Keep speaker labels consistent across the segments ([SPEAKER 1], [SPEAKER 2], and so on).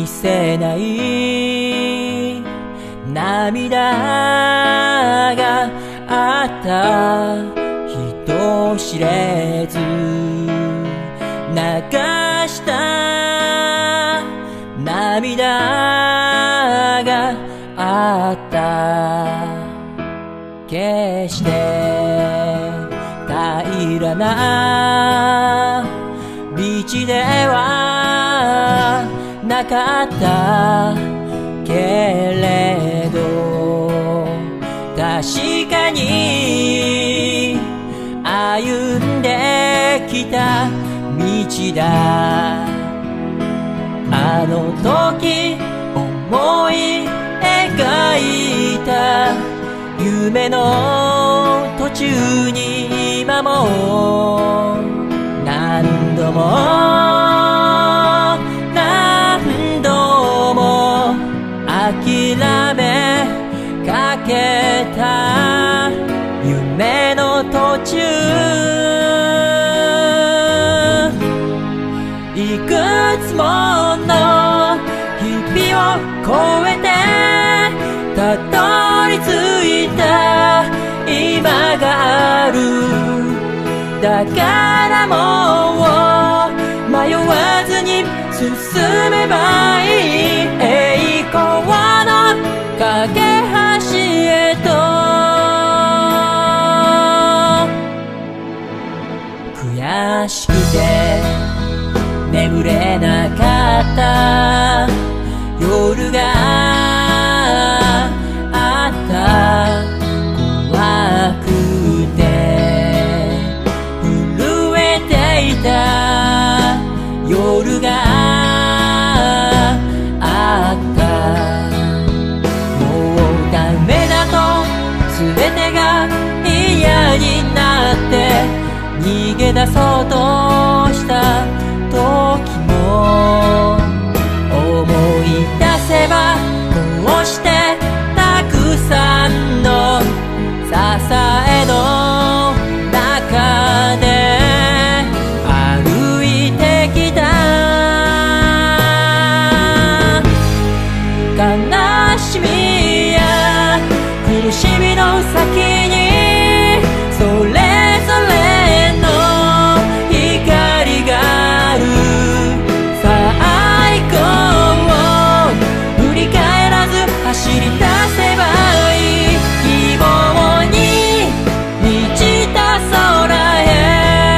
[SPEAKER 1] 見せない涙があった人知れず流した涙があった決して平らな道ではなかったけれど確かに歩んできた道だあの時思い描いた夢の途中に今も何度も諦めかけた夢の途中いくつもの日々を越えてたどり着いた今があるだからもう迷わずに進めばいい栄光の架け橋へと悔しくて眠れなかった夜があった怖くて震えていた夜があったもうダメだと全てが嫌になって逃げ出そうとした時も思い出せばこうしてたくさんの支えの中で歩いてきた悲しみや苦しみの先にそれぞれの光がある最高を振り返らず走り出せばいい希望に満ちた空へ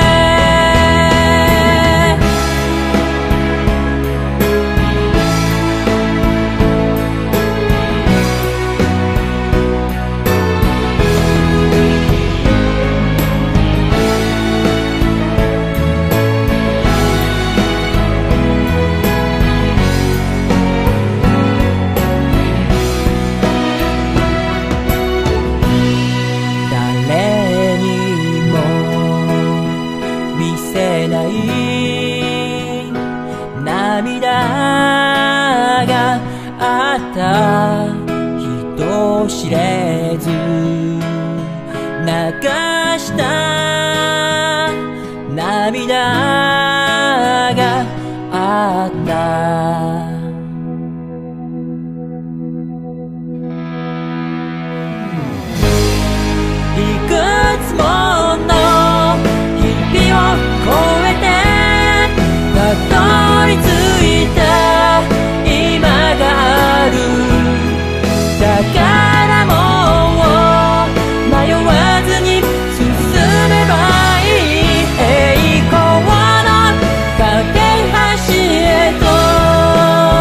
[SPEAKER 1] 誰にも見せない涙があった人知れず流した涙があったいくつもの日々を越えてたどり着いた今があるだからもう迷わずに進めばいい栄光の架け橋へと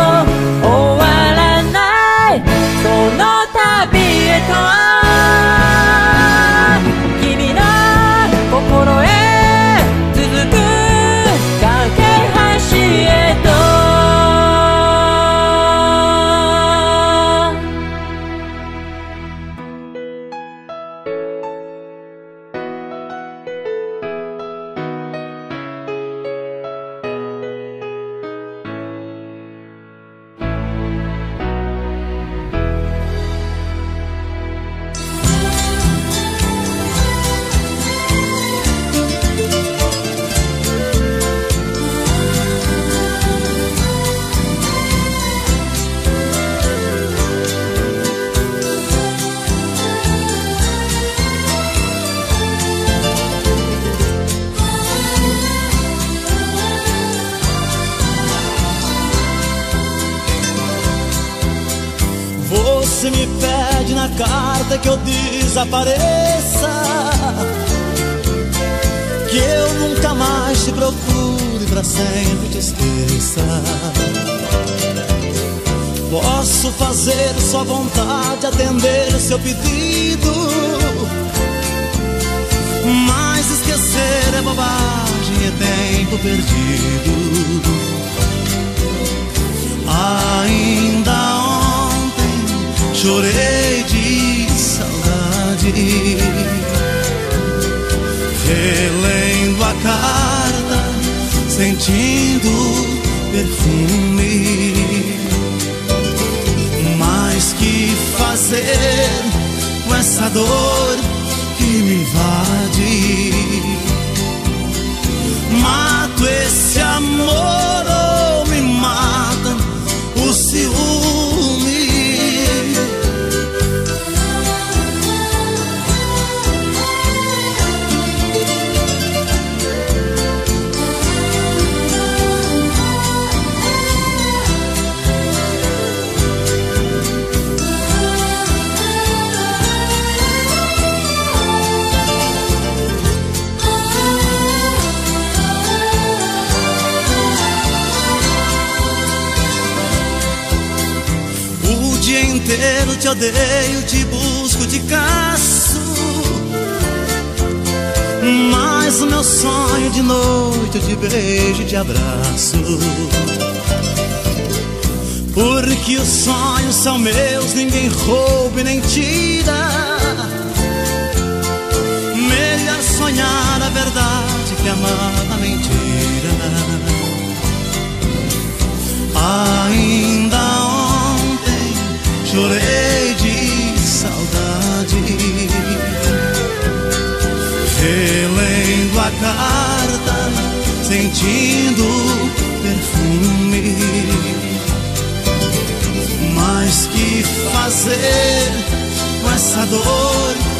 [SPEAKER 2] que eu desapareça, que eu nunca mais te procure, pra sempre te esqueça. Posso fazer sua vontade, atender seu pedido, mas esquecer é bobagem, é tempo perdido. Ainda ontem chorei de saudade, relendo a carta, sentindo perfume. Mas que fazer com essa dor que me invade? Mato esse amor ou me mata o ciúme? Inteiro te odeio, te busco, te caço, mas o meu sonho de noite eu te beijo e te abraço. Porque os sonhos são meus, ninguém rouba e nem tira. Melhor sonhar a verdade que amar a mentira. Ainda chorei de saudade, relendo a carta, sentindo perfume. Mas que fazer com essa dor